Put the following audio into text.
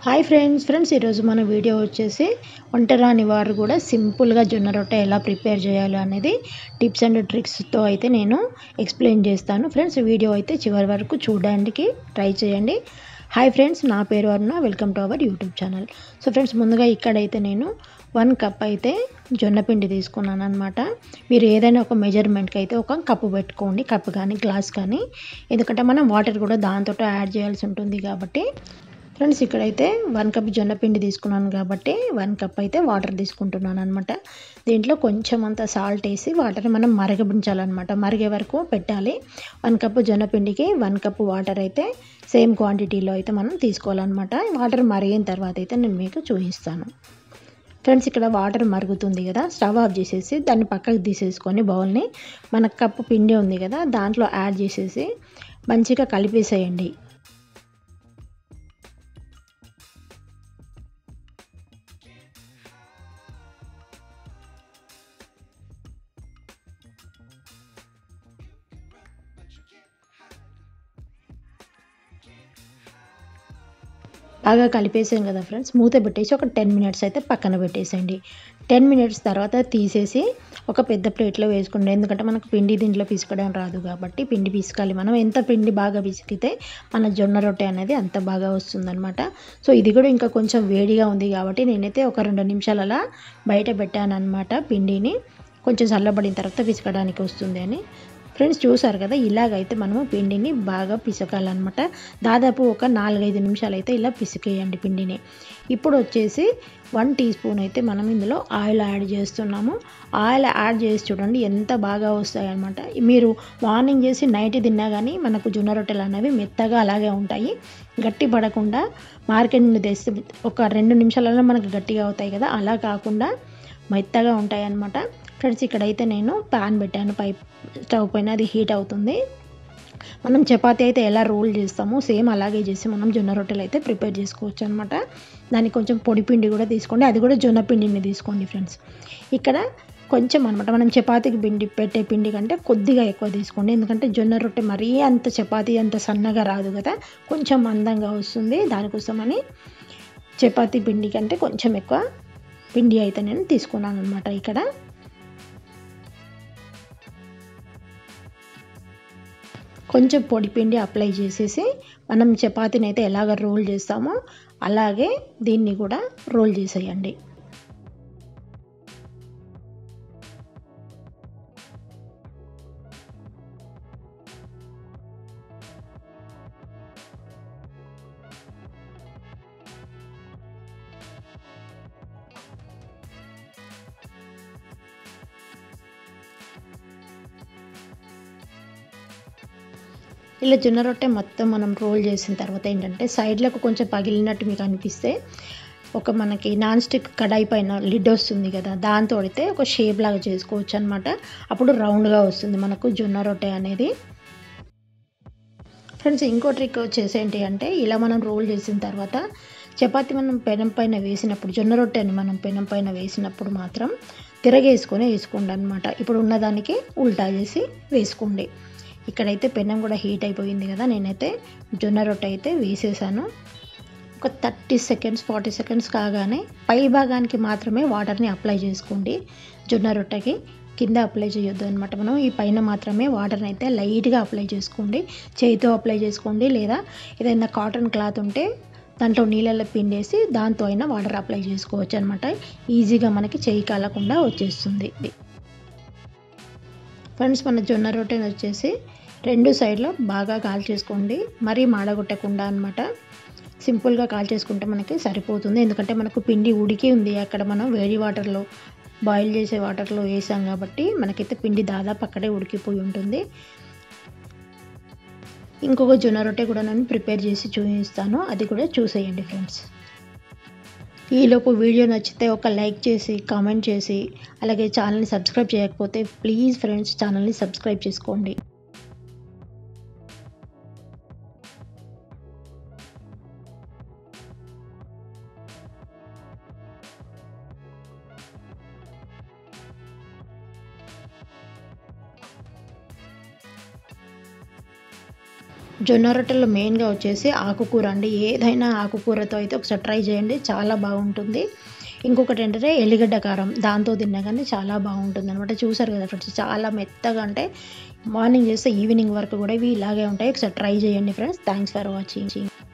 Hi friends ఈరోజు మన video వచ్చేసి వంట రాని వారు కూడా సింపుల్గా జొన్న రొట్టె ఎలా ప్రిపేర్ చేయాలి అనేది టిప్స్ అండ్ ట్రిక్స్తో అయితే నేను ఎక్స్ప్లెయిన్ చేస్తాను. ఫ్రెండ్స్ వీడియో అయితే చివరి వరకు చూడడానికి ట్రై చేయండి. హాయ్ ఫ్రెండ్స్, నా పేరు Aruna, welcome to our YouTube channel. So friends, ముందుగా ఇక్కడైతే నేను 1 కప్ అయితే జొన్న పిండి తీసుకున్నాను అనమాట. మీరు ఏదైనా ఒక మెజర్మెంట్కి అయితే ఒక కప్పు పెట్టుకోండి, కప్పు కానీ గ్లాస్ కానీ, ఎందుకంటే మనం వాటర్ కూడా దాంతో యాడ్ చేయాల్సి ఉంటుంది కాబట్టి. ఫ్రెండ్స్, ఇక్కడైతే 1 కప్ జొన్న పిండి తీసుకున్నాను కాబట్టి 1 కప్ అయితే వాటర్ తీసుకుంటున్నాను అనమాట. దీంట్లో కొంచెం అంత సాల్ట్ వేసి వాటర్ని మనం మరగబించాలన్నమాట. మరిగే వరకు పెట్టాలి. 1 కప్ జొన్న పిండికి 1 కప్ వాటర్ అయితే సేమ్ క్వాంటిటీలో అయితే మనం తీసుకోవాలన్నమాట. వాటర్ మరిగిన తర్వాత అయితే నేను మీకు చూపిస్తాను. ఫ్రెండ్స్, ఇక్కడ వాటర్ మరుగుతుంది కదా, స్టవ్ ఆఫ్ చేసేసి దాన్ని పక్కకు తీసేసుకొని బౌల్ని మన కప్పు పిండి ఉంది కదా దాంట్లో యాడ్ చేసేసి మంచిగా కలిపేసేయండి. బాగా కలిపేసాం కదా ఫ్రెండ్స్, మూత పెట్టేసి ఒక 10 మినిట్స్ అయితే పక్కన పెట్టేసేయండి. 10 మినిట్స్ తర్వాత తీసేసి ఒక పెద్ద ప్లేట్లో వేసుకోండి. ఎందుకంటే మనకు పిండి దీంట్లో పిసకడం రాదు కాబట్టి పిండి పిసకాలి. మనం ఎంత పిండి బాగా పిసికితే మన జొన్న రొట్టె అనేది అంత బాగా వస్తుందన్నమాట. సో ఇది కూడా ఇంకా కొంచెం వేడిగా ఉంది కాబట్టి నేనైతే ఒక 2 నిమిషాలు అలా బయట పెట్టాను అనమాట. పిండిని కొంచెం చల్లబడిన తర్వాత పిసకడానికి వస్తుంది అని. ఫ్రెండ్స్, చూసారు కదా, ఇలాగైతే మనము పిండిని బాగా పిసకాలన్నమాట. దాదాపు ఒక 4-5 నిమిషాలు అయితే ఇలా పిసికేయండి పిండిని. ఇప్పుడు వచ్చేసి 1 టీ స్పూన్ అయితే మనం ఇందులో ఆయిల్ యాడ్ చేస్తున్నాము. ఆయిల్ యాడ్ చేసి చూడండి ఎంత బాగా వస్తాయన్నమాట. మీరు మార్నింగ్ చేసి నైట్ తిన్నా కానీ మనకు జొన్న రొట్టెలు అనేవి మెత్తగా అలాగే ఉంటాయి, గట్టి పడకుండా. మార్కెట్ నుండి తెస్తే ఒక 2 నిమిషాలలో మనకు గట్టిగా అవుతాయి కదా, అలా కాకుండా మెత్తగా ఉంటాయి అన్నమాట. ఫ్రెండ్స్, ఇక్కడైతే నేను ప్యాన్ పెట్టాను స్టవ్ పైన, అది హీట్ అవుతుంది. మనం చపాతీ అయితే ఎలా రోల్ చేస్తామో సేమ్ అలాగే చేసి మనం జొన్న రొట్టెలు అయితే ప్రిపేర్ చేసుకోవచ్చు అనమాట. దానికి కొంచెం పొడి పిండి కూడా తీసుకోండి, అది కూడా జొన్న పిండిని తీసుకోండి ఫ్రెండ్స్. ఇక్కడ కొంచెం అనమాట, మనం చపాతీకి పిండి పెట్టే పిండి కంటే కొద్దిగా ఎక్కువ తీసుకోండి. ఎందుకంటే జొన్న రొట్టె మరీ అంత చపాతీ అంత సన్నగా రాదు కదా, కొంచెం మందంగా వస్తుంది. దానికోసమని చపాతీ పిండి కంటే కొంచెం ఎక్కువ పిండి అయితే నేను తీసుకున్నాను అనమాట. ఇక్కడ కొంచెం పొడి పిండి అప్లై చేసేసి మనం చపాతీని అయితే ఎలాగ రోల్ చేస్తామో అలాగే దీన్ని కూడా రోల్ చేసేయండి. ఇలా జొన్న రొట్టె మొత్తం మనం రోల్ చేసిన తర్వాత ఏంటంటే సైడ్లకు కొంచెం పగిలినట్టు మీకు అనిపిస్తే ఒక మనకి నాన్ స్టిక్ కడాయి పైన లిడ్ వస్తుంది కదా, దాంతో అయితే ఒక షేప్ లాగా చేసుకోవచ్చు అనమాట. అప్పుడు రౌండ్గా వస్తుంది మనకు జొన్న రొట్టె అనేది. ఫ్రెండ్స్, ఇంకో ట్రిక్ వచ్చేసి ఏంటి అంటే, ఇలా మనం రోల్ చేసిన తర్వాత చపాతీ మనం పెనం పైన వేసినప్పుడు, జొన్న రొట్టెని మనం పెనం పైన వేసినప్పుడు మాత్రం తిరగేసుకొని వేసుకోండి అనమాట. ఇప్పుడు ఉన్నదానికి ఉల్టా చేసి వేసుకోండి. ఇక్కడైతే పెనం కూడా హీట్ అయిపోయింది కదా, నేనైతే జొన్న రొట్టె అయితే వేసేసాను. ఒక 30 సెకండ్స్ 40 సెకండ్స్ కాగానే పై భాగానికి మాత్రమే వాటర్ని అప్లై చేసుకోండి. జొన్న రొట్టెకి కింద అప్లై చేయొద్దు అనమాట. మనం ఈ పైన మాత్రమే వాటర్ని అయితే లైట్గా అప్లై చేసుకోండి. చేతితో అప్లై చేసుకోండి, లేదా ఏదైనా కాటన్ క్లాత్ ఉంటే దాంట్లో నీళ్ళల్లో పిండేసి దాంతో అయినా వాటర్ అప్లై చేసుకోవచ్చు అనమాట. ఈజీగా మనకి చేయి కాలకుండా వచ్చేస్తుంది. ఫ్రెండ్స్, మన జొన్న రొట్టెని వచ్చేసి 2 సైడ్లో బాగా కాల్చేసుకోండి, మరీ మాడగొట్టకుండా అనమాట. సింపుల్గా కాల్చేసుకుంటే మనకి సరిపోతుంది. ఎందుకంటే మనకు పిండి ఉడికి ఉంది, అక్కడ మనం వేడి వాటర్లో బాయిల్ చేసే వాటర్లో వేసాం కాబట్టి మనకైతే పిండి దాదాపు అక్కడే ఉడికిపోయి ఉంటుంది. ఇంకొక జొన్న రొట్టె కూడా నేను ప్రిపేర్ చేసి చూపిస్తాను, అది కూడా చూసేయండి ఫ్రెండ్స్. ఈలోపు వీడియో నచ్చితే ఒక లైక్ చేసి కామెంట్ చేసి, అలాగే ఛానల్ని సబ్స్క్రైబ్ చేయకపోతే ప్లీజ్ ఫ్రెండ్స్ ఛానల్ని సబ్స్క్రైబ్ చేసుకోండి. జొన్న రొట్టెల్లో మెయిన్‌గా వచ్చేసి ఆకుకూర అండి. ఏదైనా ఆకుకూరతో అయితే ఒకసారి ట్రై చేయండి. చాలా బాగుంటుంది. ఇంకొకటేంటంటే ఎల్లిగడ్డ కారం. దాంతో తిన్నా గానీ చాలా బాగుంటుందనమాట. చూసారు కదా ఫ్రెండ్స్, చాలా మెత్తగా అంటే మార్నింగ్ చేస్తే ఈవినింగ్ వరకు కూడా ఇవి ఇలాగే ఉంటాయి. ఒకసారి ట్రై చేయండి ఫ్రెండ్స్. Thanks for watching.